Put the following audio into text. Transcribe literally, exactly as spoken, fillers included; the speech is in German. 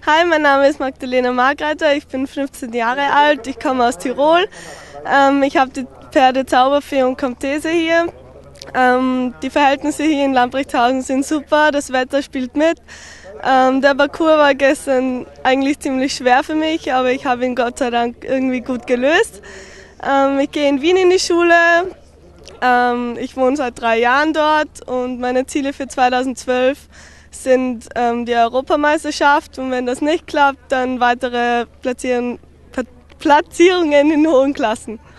Hi, mein Name ist Magdalena Margreiter, ich bin fünfzehn Jahre alt, ich komme aus Tirol. Ähm, ich habe die Pferde Zauberfee und Comtese hier. Ähm, die Verhältnisse hier in Lamprechtshausen sind super, das Wetter spielt mit. Ähm, der Parcours war gestern eigentlich ziemlich schwer für mich, aber ich habe ihn Gott sei Dank irgendwie gut gelöst. Ähm, ich gehe in Wien in die Schule. Ähm, ich wohne seit drei Jahren dort und meine Ziele für zweitausendzwölf sind ähm, die Europameisterschaft und wenn das nicht klappt, dann weitere Platzieren, Platzierungen in hohen Klassen.